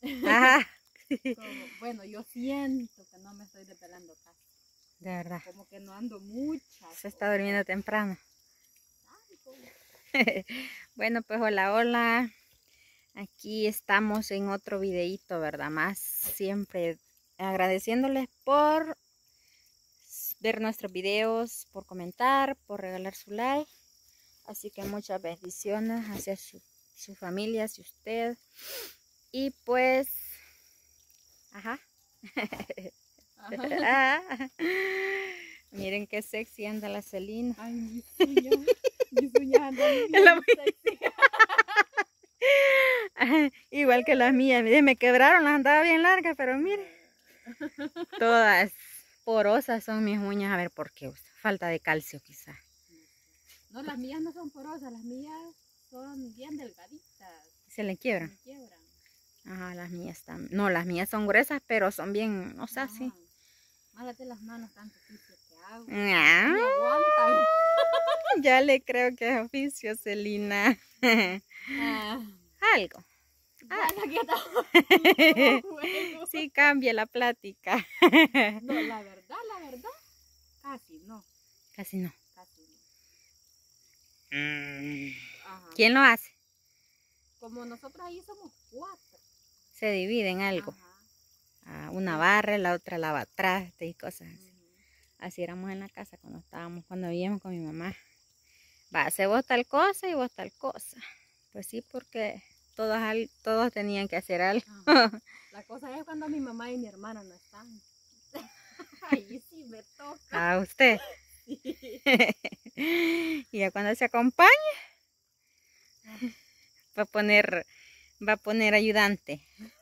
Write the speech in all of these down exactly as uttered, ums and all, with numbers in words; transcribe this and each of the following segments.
Ajá. Como, bueno, yo siento que no me estoy desvelando casi. De verdad. Como que no ando mucha. Se está durmiendo temprano. Ay, como... Bueno, pues hola, hola. Aquí estamos en otro videíto, ¿verdad? Más siempre agradeciéndoles por ver nuestros videos, por comentar, por regalar su like. Así que muchas bendiciones hacia su, su familia, hacia usted. Y pues, ajá. Ajá. Miren qué sexy anda la Celina. Ay, mis uñas, mis uñas andan bien la... sexy. Igual que las mías, miren, me quebraron, las andaba bien largas, pero miren, todas porosas son mis uñas. A ver por qué, falta de calcio quizás. No, las mías no son porosas, las mías son bien delgaditas. ¿Se le quiebran? Se quiebran. Ajá, las mías también. No, las mías son gruesas, pero son bien, o sea, sí. Málate las manos, tanto oficio que hago. Ah, me aguantan. Ya le creo que es oficio, Celina. Ah. Algo. Bueno, aquí está. Bueno. Sí, cambia la plática. No, la verdad, la verdad, casi no. Casi no. Casi no. Mm. Ajá. ¿Quién lo hace? Como nosotros ahí somos cuatro. Se divide en algo. Ajá. Ah, una barra, la otra lava trastes y cosas así. Uh-huh. Así éramos en la casa cuando estábamos, cuando vivíamos con mi mamá. Va, hace vos tal cosa y vos tal cosa. Pues sí, porque todos, todos tenían que hacer algo. Ajá. La cosa es cuando mi mamá y mi hermana no están. Ahí sí me toca. A usted. Sí. Y ya cuando se acompaña, va a poner, va a poner ayudante.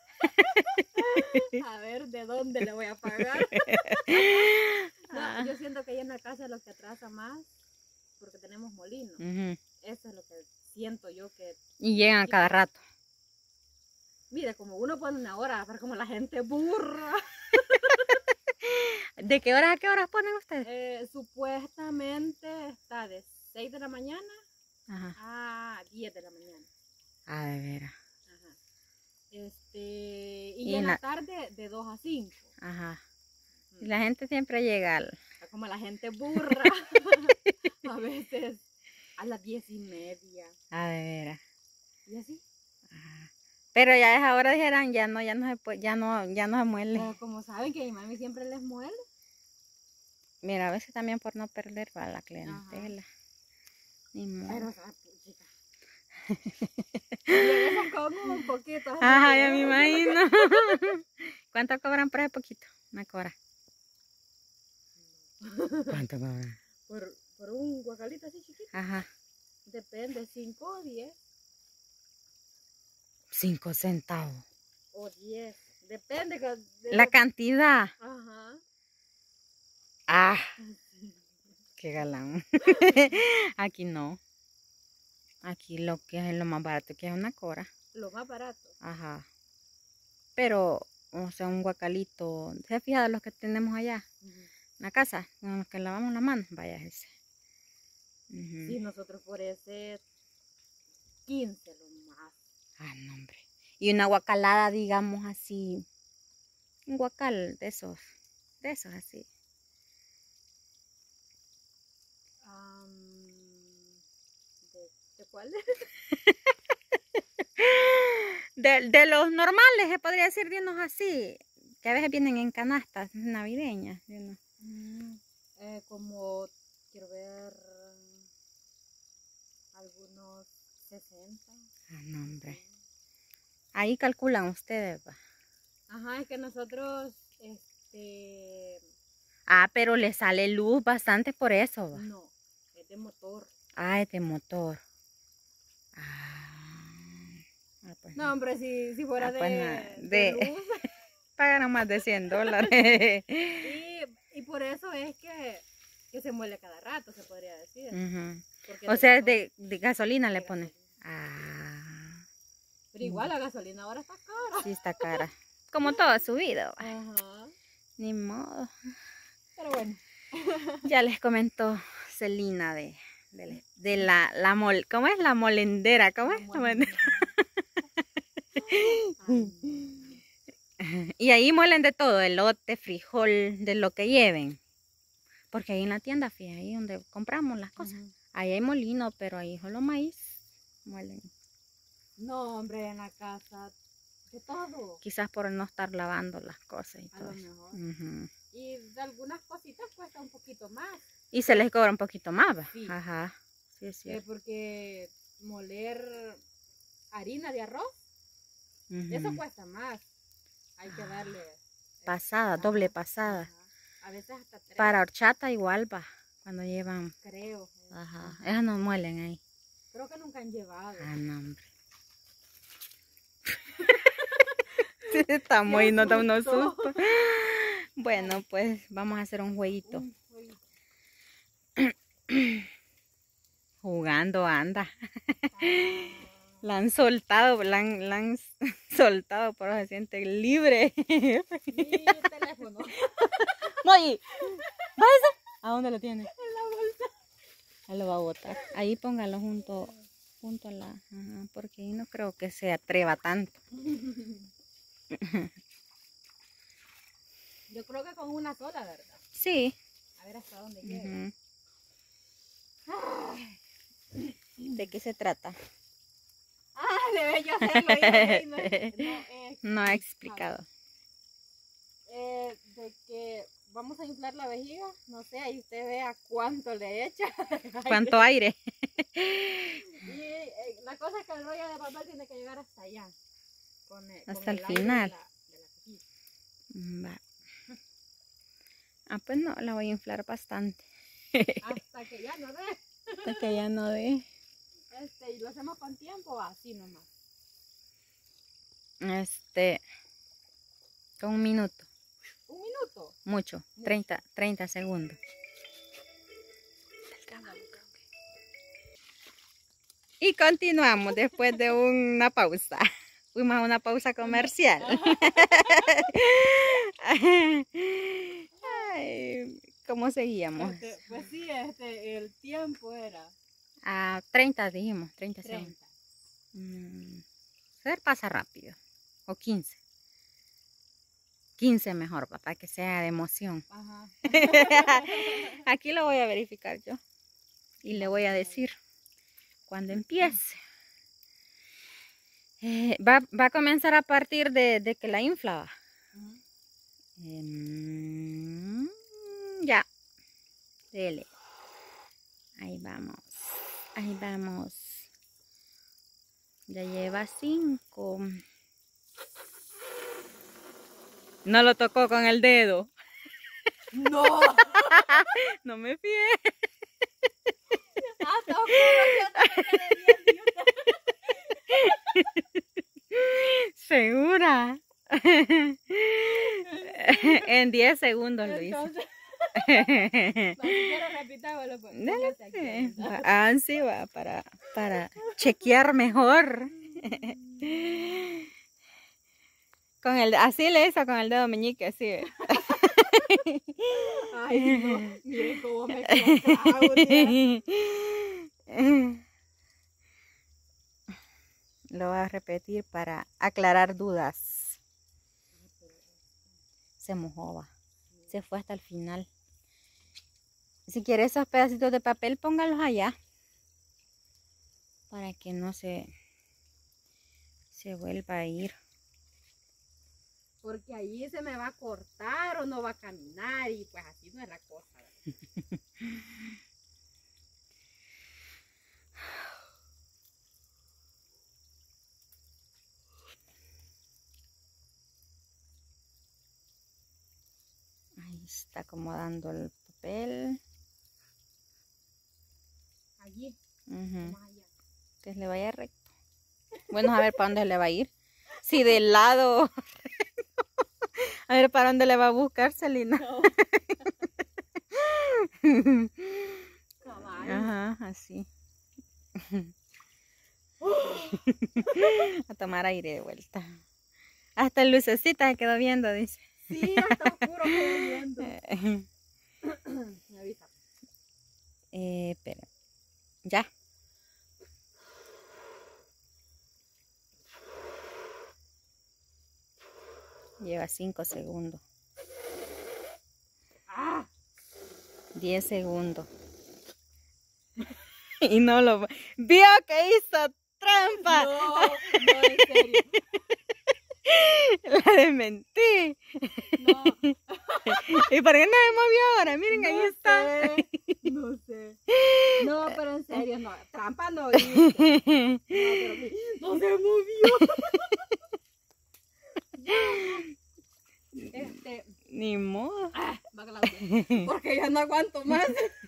A ver de dónde le voy a pagar. No, yo siento que ahí en la casa lo que atrasa más, porque tenemos molino. Uh-huh. Eso es lo que siento yo que... Y llegan a cada rato. Mire, como uno pone una hora, pero como la gente burra. ¿De qué horas a qué horas ponen ustedes? Eh, supuestamente está de seis de la mañana. Ajá. A diez de la mañana. Ah, de veras. Ajá. Este, y, y en la... la tarde de dos a cinco. Ajá. Y la gente siempre llega al... Como la gente burra. A veces a las diez y media. Ah, de veras. ¿Y así? Ajá. Pero ya es ahora dijeran, ya no, ya no se puede, ya no, ya no se muele. Pero como saben que mi mami siempre les muele. Mira, a veces también por no perder va la clientela. Ni modo. Pero, chica. Y como un poquito. Ajá, ya me imagino. ¿Cuánto cobran por ese poquito? Una cobra. ¿Cuánto cobran? Por, por un guacalito así chiquito. Ajá. Depende, cinco o diez. Cinco centavos. O diez. Depende. De la lo... cantidad. Ajá. Ah. Qué galán. Aquí no. Aquí lo que es lo más barato que es una cobra. Lo más barato. Ajá. Pero, o sea, un guacalito. ¿Se ha fijado los que tenemos allá? Uh-huh. En la casa, con los que lavamos la mano. Vaya ese. Uh-huh. Sí, nosotros por ese quince lo más. Ah, no, hombre. Y una guacalada, digamos así. Un guacal de esos. De esos así. Um, ¿de, ¿De cuál? de, de los normales, se podría decir de unos así. Que a veces vienen en canastas navideñas. ¿No? Mm, eh, como, quiero ver, algunos sesenta. Ah, no, hombre. Ahí calculan ustedes, ¿va? Ajá, es que nosotros, este... Ah, pero le sale luz bastante por eso, ¿va? No, es de motor. Ah, es de motor. Ah, ah pues no, hombre, si, si fuera ah, de, pues de, de luz... Pagaron más de cien dólares. y, y por eso es que, que se muele cada rato, se podría decir. Uh-huh. O sea, de, de gasolina de le ponen. Ah. Pero igual la gasolina ahora está cara. Sí, está cara. Como todo subido. Ajá. Ni modo. Pero bueno. Ya les comentó Celina de, de, de la, la mol, ¿cómo es? La molendera, ¿cómo la es? La molendera. Y ahí muelen de todo, elote, frijol, de lo que lleven. Porque ahí en la tienda, fíjate, ahí donde compramos las cosas. Uh-huh. Ahí hay molino, pero ahí solo maíz muelen. No, hombre, en la casa, de todo. Quizás por no estar lavando las cosas y a todo lo eso. mejor. Uh-huh. Y de algunas cositas cuesta un poquito más. Y se les cobra un poquito más, ¿va? Sí. Ajá. Sí, es cierto. Eh, porque moler harina de arroz, uh-huh, eso cuesta más. Hay que darle... Pasada, ajá, doble pasada. Ajá. A veces hasta tres. Para horchata igual va, cuando llevan. Creo. Ajá. Ajá. Esas no muelen ahí. Creo que nunca han llevado. Ah, no, hombre. Está muy, no da unos sustos. Bueno, pues vamos a hacer un jueguito. Un jueguito. Jugando anda. Ah. La han soltado, la han, la han soltado, pero se siente libre. Mi teléfono. Moy, ¿váyase? ¿A dónde lo tiene? En la bolsa. Él lo va a botar. Ahí póngalo junto, junto a la... Ajá, porque ahí no creo que se atreva tanto. Yo creo que con una sola, ¿verdad? Sí. A ver hasta dónde llega. Uh-huh. ¿De qué se trata? Ah, debe yo hacerlo. Ahí, no, no, eh, no ha explicado. Eh, de que vamos a inflar la vejiga, no sé, ahí usted vea cuánto le echa. ¿Cuánto aire? Y eh, la cosa es que el rollo de papel tiene que llegar hasta allá. Con el, hasta con el, el final. De la, de la Va. Ah, pues no, la voy a inflar bastante. Hasta que ya no dé. Hasta que ya no dé. Este, y lo hacemos con tiempo, así nomás. Este, con un minuto. ¿Un minuto? Mucho, Mucho. treinta, treinta segundos. Y continuamos después de una pausa. Fuimos a una pausa comercial. Ay, ¿cómo seguíamos? Este, pues sí, este, el tiempo era... A treinta dijimos, treinta segundos. Mm, ser pasa rápido. O quince. quince mejor, para que sea de emoción. Ajá. Aquí lo voy a verificar yo. Y le voy a decir cuando empiece. Eh, va, va a comenzar a partir de, de que la inflaba. Uh-huh. eh, ya. Dele. Ahí vamos. Ahí vamos. Ya lleva cinco. No lo tocó con el dedo. No. No me fié. Ah, te juro que yo ¿Segura? En diez segundos lo hice. Ah, sí, va, para, para chequear mejor. Con el, así le hizo con el dedo meñique, así. Ay, no, miren cómo me cago, lo voy a repetir para aclarar dudas. Se mojó, va. Se fue hasta el final. Si quiere esos pedacitos de papel, póngalos allá. Para que no se, se vuelva a ir. Porque allí se me va a cortar o no va a caminar y pues así no es la cosa. Ahí está acomodando el papel. Allí. Uh-huh. Que le vaya recto. Bueno, a ver para dónde le va a ir. Si del lado. A ver para dónde le va a buscar, Celina. No. Ajá, así. A tomar aire de vuelta. Hasta el lucecita se quedó viendo, dice. Sí, hasta oscuro quedó viendo. Me avisa. Eh, espera. Ya. Lleva cinco segundos. ¡Ah! diez segundos. Y no lo... ¡Vio que hizo trampa! No, no, en serio. La desmentí. No. ¿Y por qué no se movió ahora? Miren, No ahí está. sé, no sé. No, pero en serio, no. Trampa no hice. No, pero mi- no se movió. Este, Ni modo. ah, va Claudia, porque ya no aguanto más.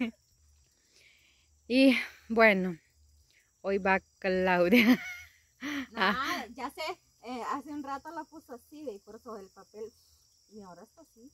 Y bueno, hoy va Claudia. Nada, ya sé, eh, hace un rato la puso así y por eso el papel, y ahora está así.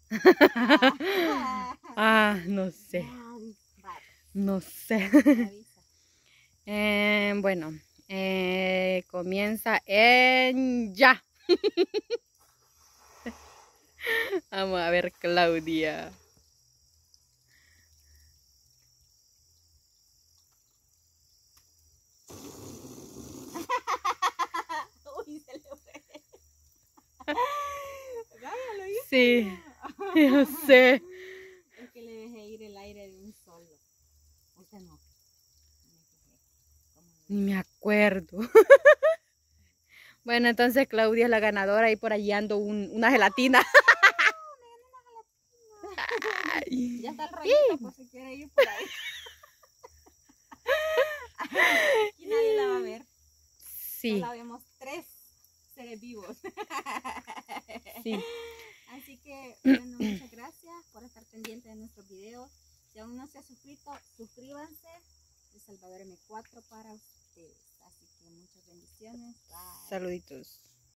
Ah, Ah, no sé. vale, No sé. me avisa. Eh, bueno, eh, comienza en ya. Vamos a ver, Claudia. Uy, se le fue. Vaya, lo hice. Sí, yo sé. Es que le dejé ir el aire de un solo. Usted no. Ni me acuerdo. Bueno, entonces Claudia es la ganadora y por allí ando un, una gelatina. Ya está el rollito por si quiere ir por ahí. Aquí nadie la va a ver. Sí. Solo vemos tres seres vivos. Sí. Así que, bueno, muchas gracias por estar pendiente de nuestros videos. Si aún no se ha suscrito, suscríbanse. El Salvador M cuatro para ustedes. Así que muchas bendiciones. Bye. Saluditos.